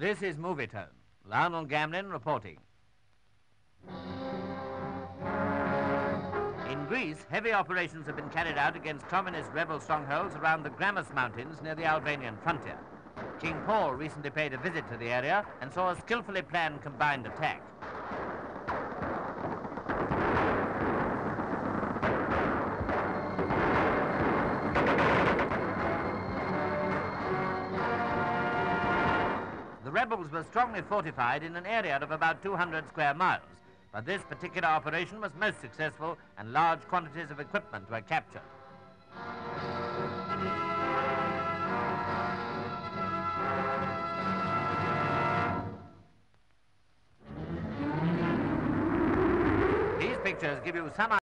This is Movietone. Lionel Gamlin reporting. In Greece, heavy operations have been carried out against communist rebel strongholds around the Grammas mountains near the Albanian frontier. King Paul recently paid a visit to the area and saw a skillfully planned combined attack. The rebels were strongly fortified in an area of about 200 square miles, but this particular operation was most successful and large quantities of equipment were captured. These pictures give you some